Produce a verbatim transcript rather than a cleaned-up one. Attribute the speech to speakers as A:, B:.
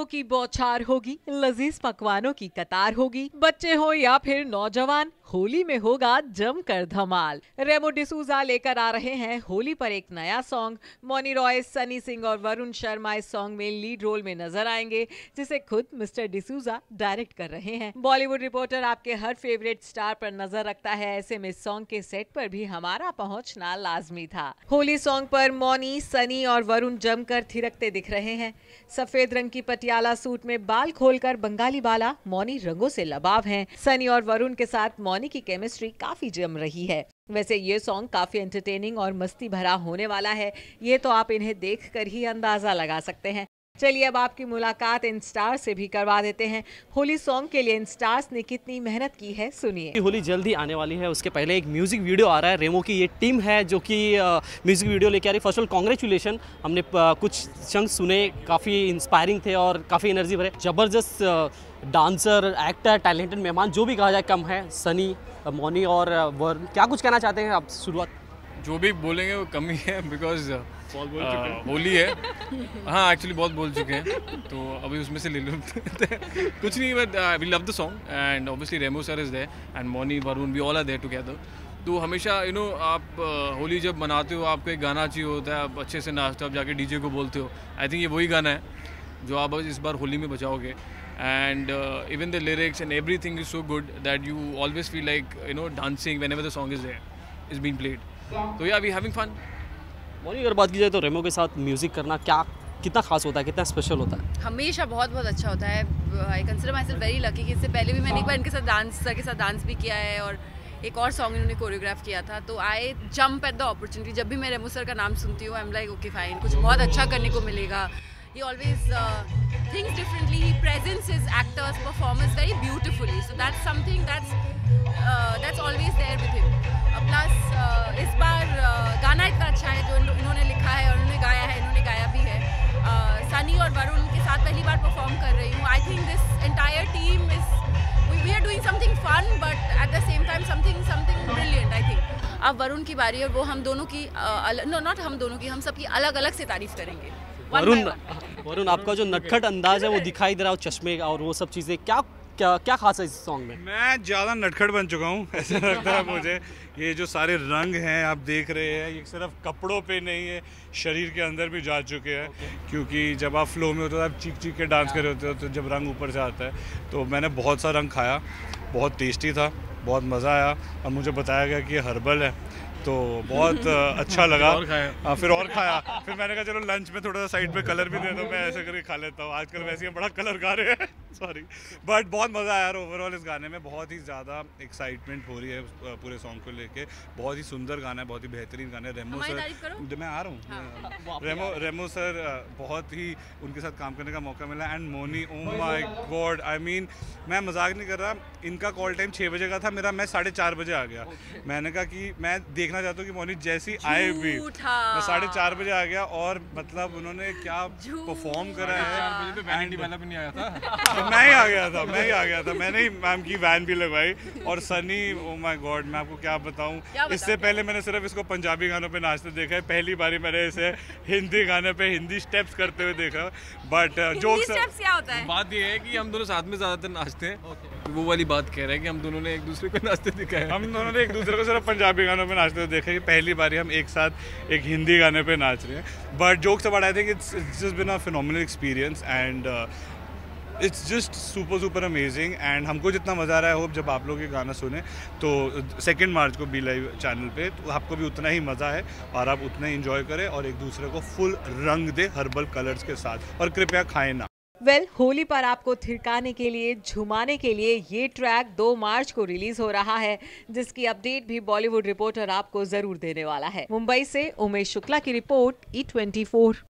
A: की बौछार होगी, लजीज पकवानों की कतार होगी, बच्चे हो या फिर नौजवान, होली में होगा जमकर धमाल। रेमो डिसूजा लेकर आ रहे हैं होली पर एक नया सॉन्ग। मौनी रॉय, सनी सिंह और वरुण शर्मा इस सॉन्ग में लीड रोल में नजर आएंगे, जिसे खुद मिस्टर डिसूजा डायरेक्ट कर रहे हैं। बॉलीवुड रिपोर्टर आपके हर फेवरेट स्टार पर नजर रखता है, ऐसे में सॉन्ग के सेट पर भी हमारा पहुंचना लाजमी था। होली सॉन्ग पर मौनी, सनी और वरुण जमकर थिरकते दिख रहे हैं। सफेद रंग की पटियाला सूट में बाल खोलकर बंगाली बाला, मौनी रंगों से लबाव हैं। सनी और वरुण के साथ मौनी की केमिस्ट्री काफी जम रही है। वैसे ये सॉन्ग काफी एंटरटेनिंग और मस्ती भरा होने वाला है, ये तो आप इन्हें देखकर ही अंदाजा लगा सकते हैं। चलिए अब आपकी मुलाकात इन स्टार से भी करवा देते हैं। होली सॉन्ग के लिए इन स्टार्स ने कितनी मेहनत की है, सुनिए।
B: होली जल्दी आने वाली है, उसके पहले एक म्यूजिक वीडियो आ रहा है। रेमो की ये टीम है जो कि म्यूजिक वीडियो लेके आ रही है। फर्स्ट ऑफ ऑल कांग्रेचुलेशन, हमने कुछ चंक सुने, काफ़ी इंस्पायरिंग थे और काफ़ी एनर्जी भरे। ज़बरदस्त डांसर, एक्टर, टैलेंटेड मेहमान जो भी कहा जाए कम है। सनी, मौनी और वरुण, क्या कुछ कहना चाहते हैं आप? शुरुआत
C: जो भी बोलेंगे वो कम ही है, बिकॉज होली है। हाँ, एक्चुअली बहुत बोल चुके हैं, तो अभी उसमें से ले लो। कुछ नहीं, but we love the song and obviously Remo sir is there and Mouni, Varun, we all are there together. तो हमेशा यू नो आप uh, होली जब मनाते हो आपको एक गाना चाहिए होता है, आप अच्छे से नाचते हो, आप जाके डीजे को बोलते हो। आई थिंक ये वही गाना है जो आप इस बार होली में बचाओगे। And uh, even the lyrics and everything is so good that you always feel like you know dancing whenever the song is there, is being played. So yeah, we having fun.
B: Mauni, अगर बात की जाए तो रेमो के साथ music करना क्या कितना खास होता है, कितना स्पेशल होता है?
D: हमेशा बहुत बहुत अच्छा होता है। I consider myself very lucky कि इससे पहले भी मैंने एक बार इनके साथ डांस सर के साथ डांस भी किया है और एक और सॉन्ग इन्होंने कोरियोग्राफ किया था। तो I jump at the opportunity. जब भी मैं रेमो सर का नाम सुनती हूँ I am like okay fine, कुछ बहुत अच्छा करने को मिलेगा। He always uh, thinks differently. He presents his actors' performance very beautifully. So that's something that's uh, that's always there with him. Uh, plus uh, इस बार uh, गाना इतना अच्छा है जो इन्होंने लिखा है और इन्होंने गाया है, इन्होंने गाया भी है। uh, सनी और वरुण के साथ पहली बार परफॉर्म कर रही हूँ। I think this entire team is we, we are doing something fun, but at the same time something something brilliant. I think. अब वरुण की बारी है और वो हम दोनों की नो uh, नॉट हम दोनों की, हम सबकी अलग अलग से तारीफ करेंगे।
B: वरुण, वरुण आपका जो नटखट अंदाज है वो दिखाई दे रहा है, चश्मे और वो सब चीज़ें, क्या क्या क्या खास है इस सॉन्ग में?
E: मैं ज़्यादा नटखट बन चुका हूँ, ऐसा लगता है मुझे। ये जो सारे रंग हैं आप देख रहे हैं, ये सिर्फ कपड़ों पे नहीं है, शरीर के अंदर भी जा चुके हैं। okay. क्योंकि जब आप फ्लो में होते हो, आप चीख चीख के डांस कर रहे होते हो, तो जब रंग ऊपर से आता है, तो मैंने बहुत सा रंग खाया, बहुत टेस्टी था, बहुत मज़ा आया। और मुझे बताया गया कि ये हर्बल है, तो बहुत अच्छा लगा।
C: और खाया।
E: फिर और खाया। फिर मैंने कहा चलो लंच में थोड़ा सा साइड पे कलर भी दे दो, मैं ऐसे करके खा लेता हूँ। आजकल वैसे ही बड़ा कलर खा रहे हैं, सॉरी। बट बहुत मज़ा आया यार ओवरऑल इस गाने में। बहुत ही ज़्यादा एक्साइटमेंट हो रही है पूरे सॉन्ग को लेके। बहुत ही सुंदर गाना है, बहुत ही बेहतरीन गाना है। रेमो सर, मैं आ रहा हूँ। हाँ। रेमो रेमो सर बहुत ही, उनके साथ काम करने का मौका मिला। And Mouni, oh my God, I mean मैं मजाक नहीं कर रहा। इनका कॉल टाइम छः बजे का था, मेरा मैं साढ़े चार बजे आ गया। मैंने कहा कि मैं देखना चाहता हूँ कि मौनी जैसी आए भी, मैं साढ़े चार बजे आ गया और मतलब उन्होंने क्या परफॉर्म करा है।
C: वाला भी नहीं आया था।
E: मैं ही आ गया था, मैं ही आ गया था। मैंने ही मैम की वैन भी लगवाई। और सनी, ओ माय गॉड, मैं आपको क्या बताऊं, इससे पहले मैंने सिर्फ इसको पंजाबी गानों पे नाचते देखा है। पहली बारी मैंने इसे हिंदी गाने पे हिंदी स्टेप्स करते हुए देखा। बट जोक्स
D: क्या होता है,
C: बात ये है कि हम दोनों साथ में ज्यादातर नाचते हैं। okay. वो वाली बात कह रहे हैं कि हम दोनों ने एक दूसरे को नाचते दिखा है। हम दोनों ने एक दूसरे को सिर्फ पंजाबी गानों पे नाचते हुए देखा है। पहली बारी हम एक साथ एक हिंदी गाने पे नाच रहे हैं। But jokes about, I think it's it's just been a phenomenal experience and it's just super super amazing. And हमको जितना मज़ा आ रहा है, होप जब आप लोग ये गाना सुने तो सेकेंड मार्च को बी लाइव चैनल पे, तो आपको भी उतना ही मज़ा है और आप उतना ही इंजॉय करें और एक दूसरे को फुल रंग दे हर्बल कलर्स के साथ। और कृपया खाएं ना।
A: वेल well, होली पर आपको थिरकाने के लिए, झुमाने के लिए ये ट्रैक दो मार्च को रिलीज हो रहा है, जिसकी अपडेट भी बॉलीवुड रिपोर्टर आपको जरूर देने वाला है। मुंबई से उमेश शुक्ला की रिपोर्ट, ई ट्वेंटी फोर।